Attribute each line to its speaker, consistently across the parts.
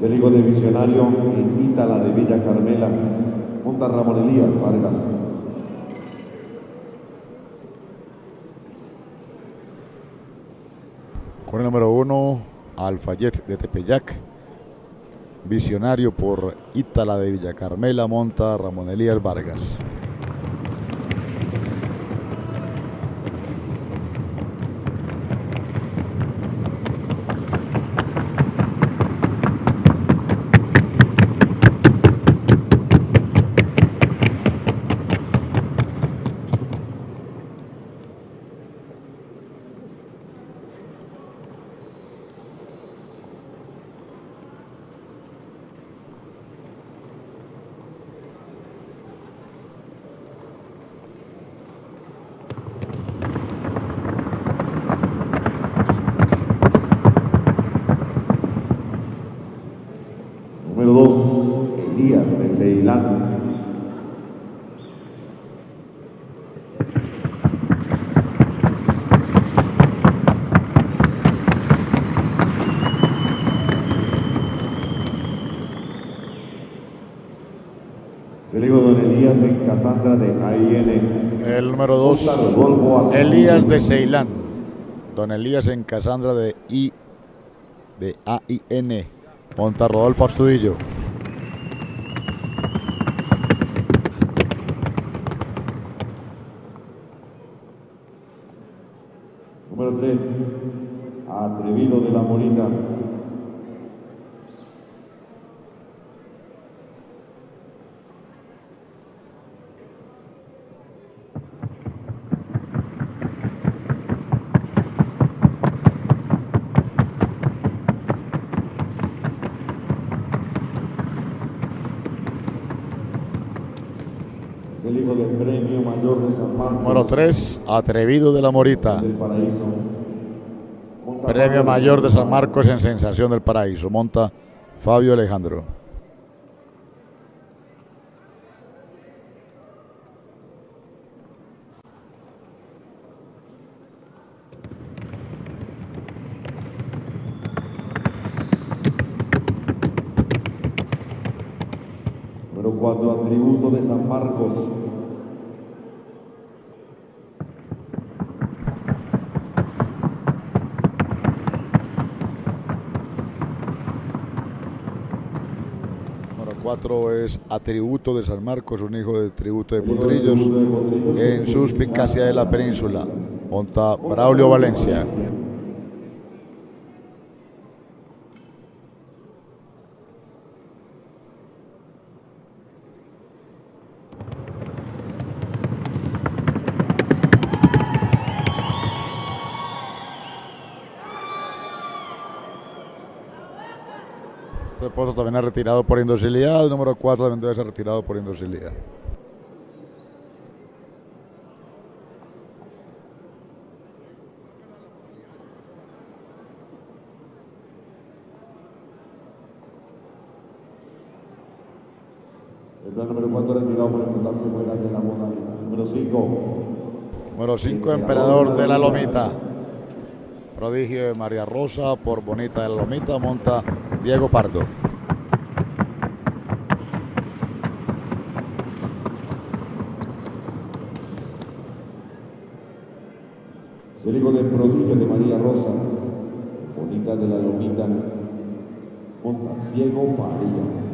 Speaker 1: el hijo de Visionario en Ítala de Villa Carmela, monta Ramón Elías Vargas.
Speaker 2: Con el número 1, Alfayet de Tepeyac. Visionario por Ítala de Villa Carmela, monta Ramón Elías Vargas.
Speaker 1: Número 2, Elías de Ceilán. El hijo de Don Elías en Casandra de AIN.
Speaker 2: El número 2, Elías de Ceilán. Don Elías en Casandra de AIN. Monta Rodolfo Astudillo.
Speaker 1: Número 3, Atrevido de la Morita. El hijo del Premio Mayor de San Marcos.
Speaker 2: Número 3, Atrevido de la Morita.
Speaker 1: Del Paraíso.
Speaker 2: Premio Mayor de San Marcos en Sensación del Paraíso. Monta Fabio Alejandro.
Speaker 1: Número 4, Atributo de San Marcos.
Speaker 2: Número 4 es Atributo de San Marcos, un hijo del tributo de Potrillos en Suspicacia de la Península. Monta Braulio Valencia. Este puesto también ha retirado por indocilidad. El número 4 también debe ser retirado por indocilidad.
Speaker 1: El plan número 4 retirado por encontrarse fuera de la modalidad. Número 5.
Speaker 2: Número 5, Emperador de la Lomita. Prodigio de María Rosa por Bonita de la Lomita. Monta Diego Pardo.
Speaker 1: El hijo del Prodigio de María Rosa. Bonita de la Lomita. Monta Diego Farías.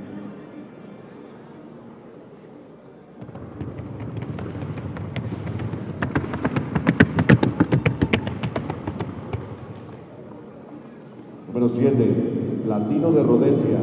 Speaker 1: Número 7, Platino de Rhodesia.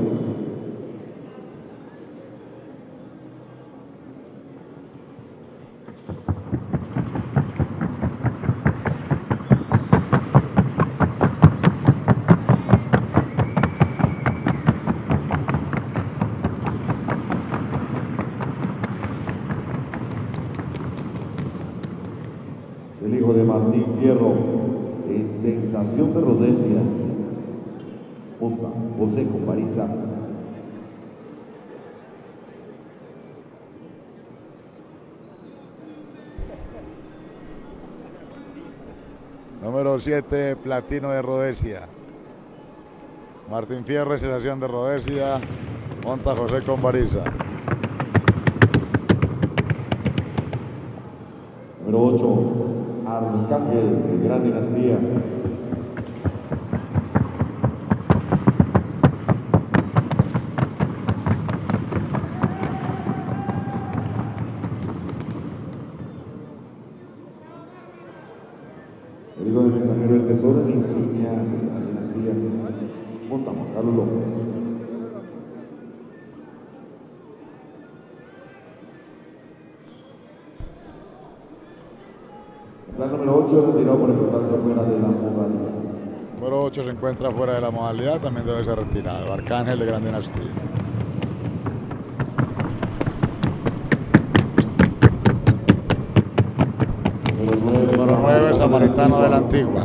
Speaker 1: Es el hijo de Martín Fierro en Sensación de Rhodesia. Punta José Compariza.
Speaker 2: Número 7, Platino de Rhodesia. Martín Fierro, sensación de Rodesia, monta José Convariza.
Speaker 1: Número 8, Arcángel de Gran Dinastía. El hijo del mensajero del tesoro en insignia de la dinastía. Monta Juan Carlos López. El plan número 8 retirado por encontrarse fuera de la modalidad.
Speaker 2: Número 8 se encuentra fuera de la modalidad, también debe ser retirado. Arcángel de Gran Dinastía. Número 9, Samaritano de la Antigua.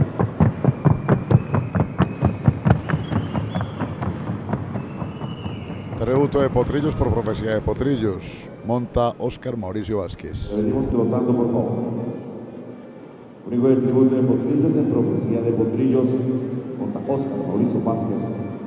Speaker 2: Tributo de Potrillos por profecía de Potrillos. Monta Óscar Mauricio Vázquez.
Speaker 1: Venimos trotando, por favor. Único del tributo de Potrillos en profecía de Potrillos. Monta Óscar Mauricio Vázquez.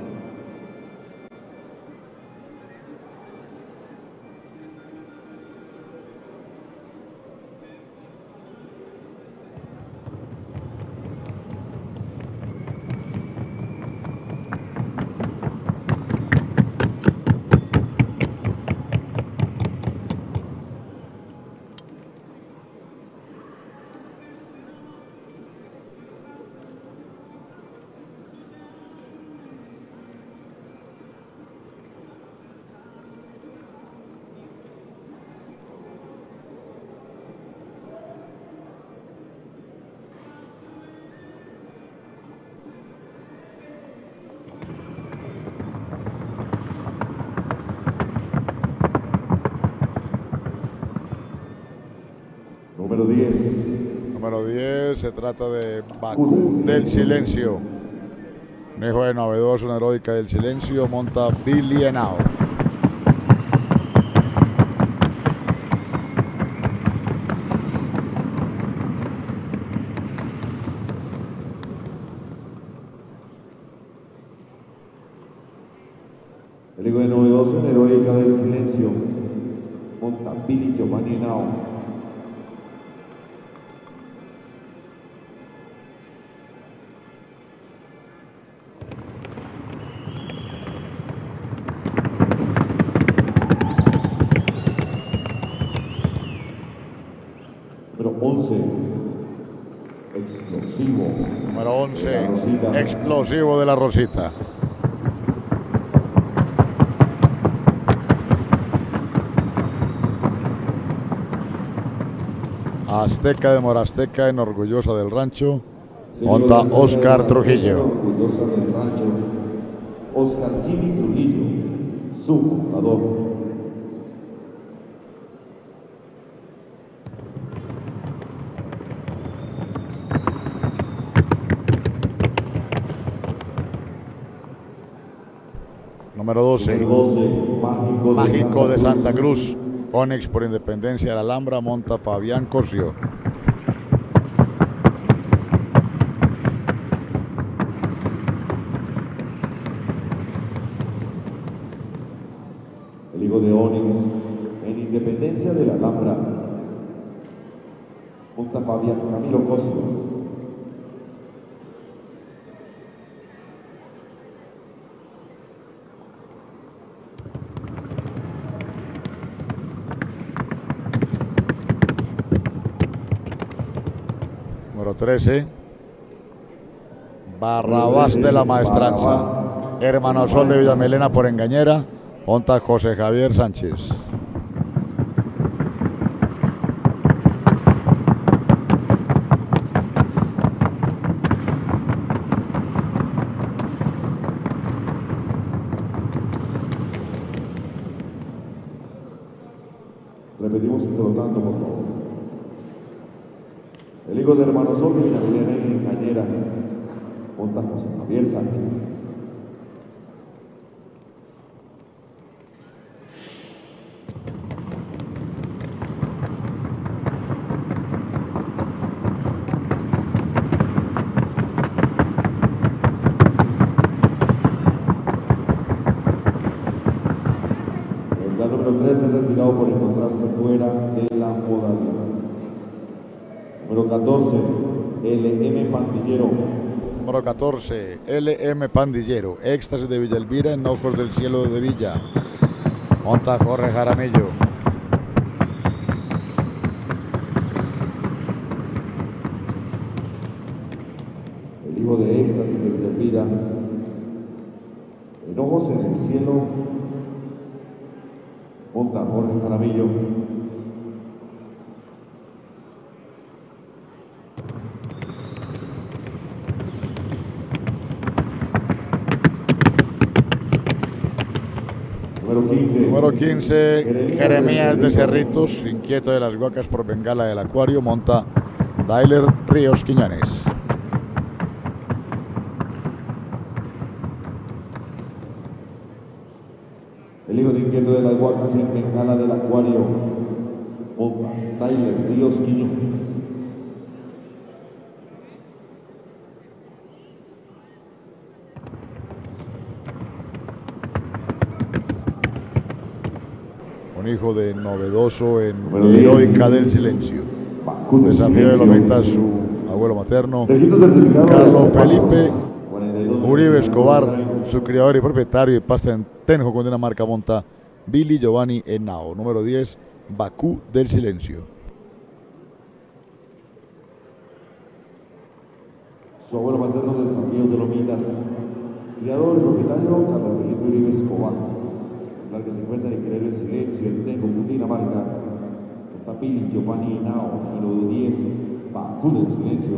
Speaker 1: Número 10.
Speaker 2: Número 10 se trata de Bakú del Silencio. Un hijo de Novedoso, una heroica del Silencio, monta Billy Henao.
Speaker 1: El hijo de Novedoso, una heroica del Silencio, monta Billy Giovanni Henao. Número 11, Explosivo.
Speaker 2: Número 11, Explosivo de la Rosita. Azteca de Morasteca, enorgullosa del rancho, monta Óscar Trujillo.
Speaker 1: Orgullosa del rancho, Óscar Jimmy Trujillo, su montador.
Speaker 2: Número 12, Mágico de Santa Cruz. Onyx por Independencia de la Alhambra, monta Fabián Cosio.
Speaker 1: El hijo de Onyx en Independencia de la Alhambra, monta Fabián Camilo Cosio.
Speaker 2: Número 13, Barrabás de la Maestranza. Hermano Sol de Villamelena por Engañera, monta José Javier Sánchez.
Speaker 1: Repetimos trotando, por favor. El hijo de Hermano Sol de Villamelena en Engañera, monta José Javier Sánchez. número 13 retirado por encontrarse fuera de la modalidad. Número 14, LM Pandillero.
Speaker 2: Número 14, LM Pandillero, Éxtasis de Villa Elvira en Ojos del Cielo de Villa. Monta Jorge Jaramillo.
Speaker 1: El hijo de Éxtasis de Villa Elvira. En Ojos en el Cielo. Monta Jorge Jaramillo.
Speaker 2: Número 15, Jeremías de Cerritos, inquieto de las Guacas por Bengala del Acuario, monta Dailer Ríos Quiñones.
Speaker 1: El hijo de inquieto de las Guacas en Bengala del Acuario, monta Dailer Ríos Quiñones.
Speaker 2: Un hijo de Novedoso en Heroica del Silencio. Desafío de Lomita a su abuelo materno, Carlos Felipe Uribe Escobar, su criador y propietario, y pasta en Tenjo con Dinamarca, monta Billy Giovanni Henao. Número 10, Bakú del Silencio.
Speaker 1: Su abuelo materno, Desafío de Lomitas, criador y propietario, Carlos Felipe Uribe Escobar. Que se encuentra en el Criadero del Silencio, en Tenjo, Cundinamarca, está Billy Giovanni Henao, y número 10, Bakú del Silencio.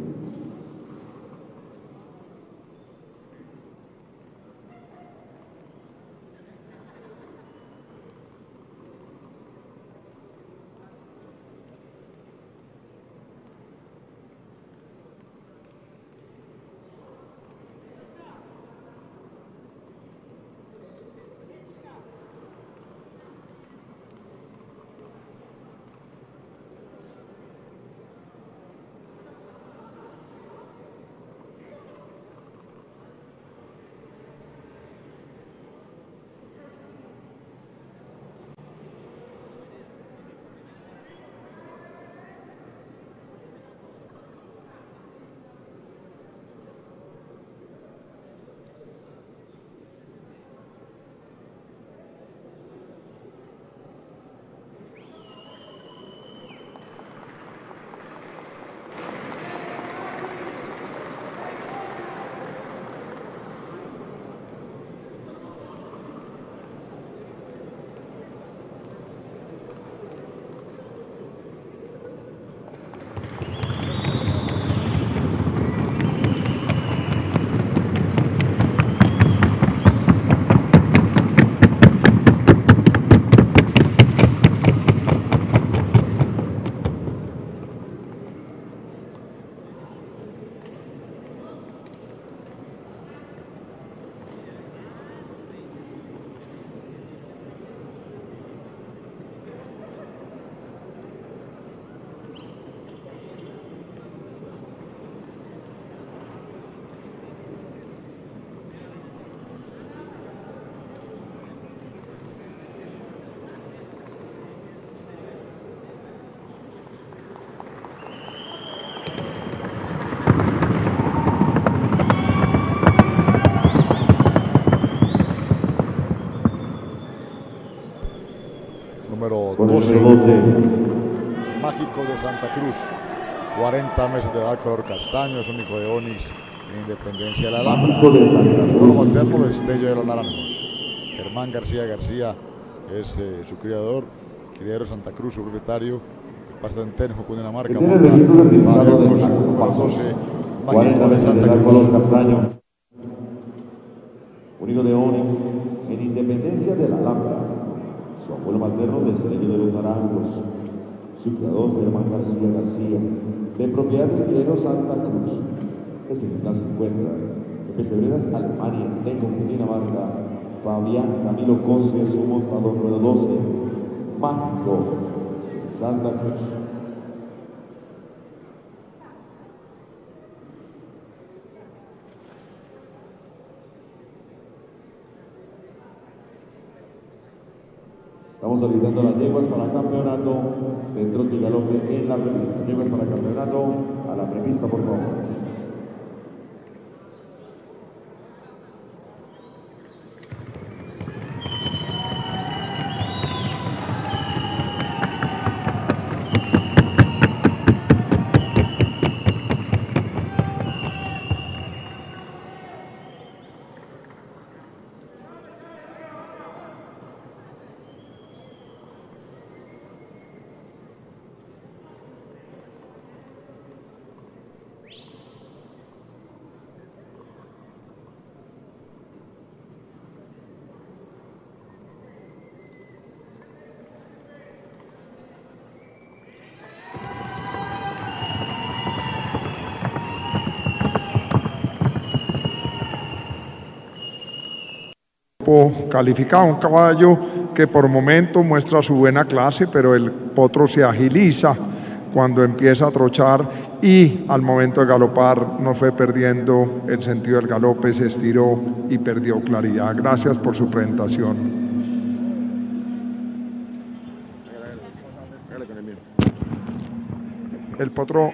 Speaker 2: Número 12, Mágico de Santa Cruz, 40 meses de edad, color castaño, es un hijo de Onix en Independencia de la Alhambra. Su abuelo materno, Destello de los Naranjos. Germán García García es su criador, criadero Santa Cruz, su propietario, pasta en Tenjo, Cundinamarca, monta Fabián Cosio. Número 12, Mágico de Santa Cruz.
Speaker 1: Color castaño, un hijo de Onix en Independencia de la Alhambra. Su abuelo materno, Destello de los Naranjos. Su creador, Germán García García, de propiedad del criadero Santa Cruz. Este ejemplar se encuentra en Pesebreras, Alemania, Tenjo, Cundinamarca. Fabián Camilo Cose, su montador, número 12, Mágico de Santa Cruz. Estamos solicitando las yeguas para campeonato de trote y galope en la prepista. Yeguas para campeonato a la prepista, por favor.
Speaker 3: Calificado, un caballo que por momento muestra su buena clase, pero el potro se agiliza cuando empieza a trochar y al momento de galopar no fue perdiendo el sentido del galope, se estiró y perdió claridad. Gracias por su presentación. El potro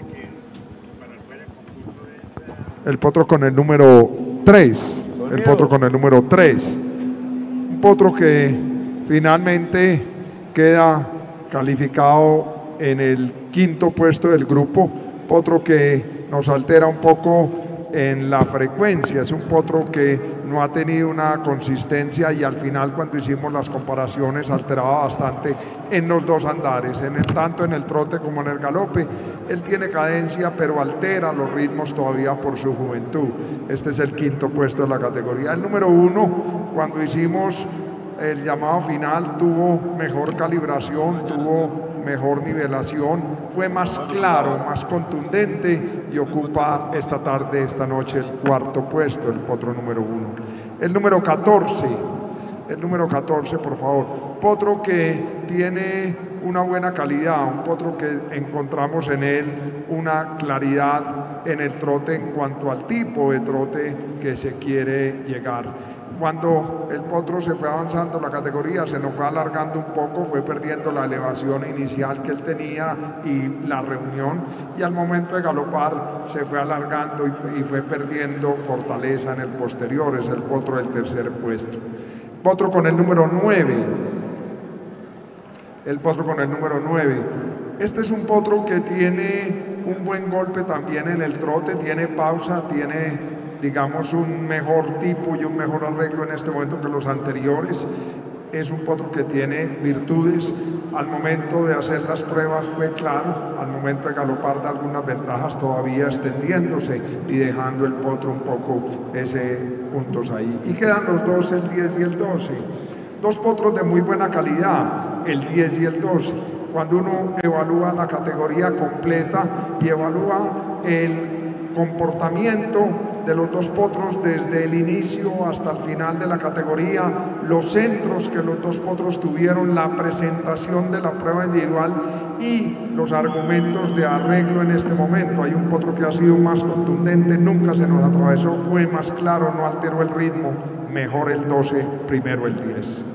Speaker 3: con el número 3. El potro con el número 3. Un potro que finalmente queda calificado en el 5.º puesto del grupo. Potro que nos altera un poco en la frecuencia. Es un potro que no ha tenido una consistencia y al final, cuando hicimos las comparaciones, alteraba bastante en los dos andares, tanto en el trote como en el galope. Él tiene cadencia, pero altera los ritmos todavía por su juventud. Este es el 5.º puesto de la categoría. El número 1, cuando hicimos el llamado final, tuvo mejor calibración, tuvo mejor nivelación, fue más claro, más contundente y ocupa esta tarde, esta noche, el 4.º puesto, el potro número 1. El número 14, por favor. Potro que tiene una buena calidad, un potro que encontramos en él una claridad en el trote en cuanto al tipo de trote que se quiere llegar. Cuando el potro se fue avanzando la categoría, se nos fue alargando un poco, fue perdiendo la elevación inicial que él tenía y la reunión, y al momento de galopar se fue alargando y fue perdiendo fortaleza en el posterior. Es el potro del 3.er puesto. Potro con el número 9. El potro con el número 9. Este es un potro que tiene un buen golpe también en el trote, tiene pausa, tiene, digamos, un mejor tipo y un mejor arreglo en este momento que los anteriores. Es un potro que tiene virtudes. Al momento de hacer las pruebas fue claro, al momento de galopar da algunas ventajas, todavía extendiéndose y dejando el potro un poco ese puntos ahí. Y quedan los dos, el 10 y el 12. Dos potros de muy buena calidad, el 10 y el 12. Cuando uno evalúa la categoría completa y evalúa el comportamiento de los dos potros desde el inicio hasta el final de la categoría, los centros que los dos potros tuvieron, la presentación de la prueba individual y los argumentos de arreglo en este momento. Hay un potro que ha sido más contundente, nunca se nos atravesó, fue más claro, no alteró el ritmo, mejor el 12, primero el 10.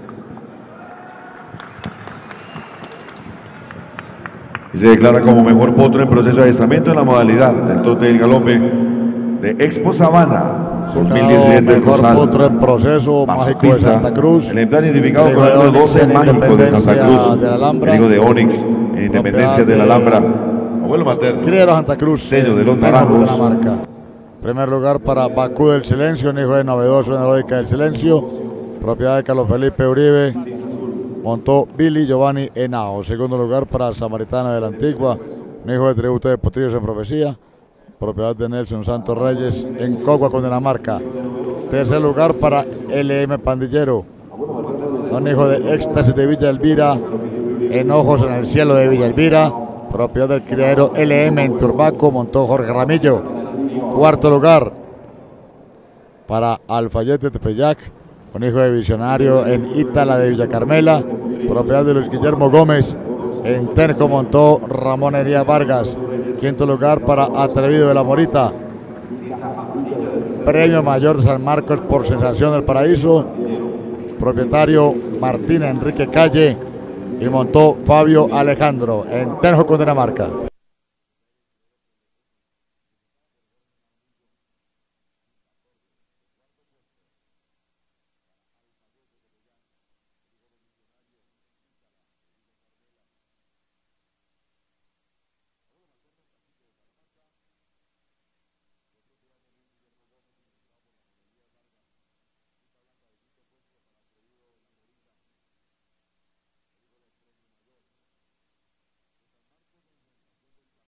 Speaker 1: Y se declara como mejor potro en proceso de adiestramiento en la modalidad del trote y el galope de Expo Sabana 2017 del
Speaker 2: Mejor potro en proceso, Mágico de Santa Cruz.
Speaker 1: El ejemplar identificado con el número 12, Mágico de Santa Cruz, el hijo de Onix en Independencia de la Alhambra, abuelo materno,
Speaker 2: Criero Santa Cruz,
Speaker 1: sello de los Naranjos.
Speaker 2: Primer lugar para Bakú del Silencio, un hijo de Novedoso en la lógica del Silencio, propiedad de Carlos Felipe Uribe, montó Billy Giovanni Henao. Segundo lugar para Samaritana de la Antigua, un hijo de Tributo de Potrillos en Profecía, propiedad de Nelson Santos Reyes en Cogua, Cundinamarca. Tercer lugar para LM Pandillero, un hijo de Éxtasis de Villa Elvira, Enojos en el Cielo de Villa Elvira, propiedad del criadero LM en Turbaco, montó Jorge Ramillo. Cuarto lugar para Alfayete Tepeyac, un hijo de Visionario en Ítala de Villa Carmela, propiedad de Luis Guillermo Gómez. En Tenjo montó Ramón Hería Vargas. Quinto lugar para Atrevido de la Morita, premio mayor de San Marcos por Sensación del Paraíso, propietario Martín Enrique Calle, y montó Fabio Alejandro en Tenjo, Cundinamarca.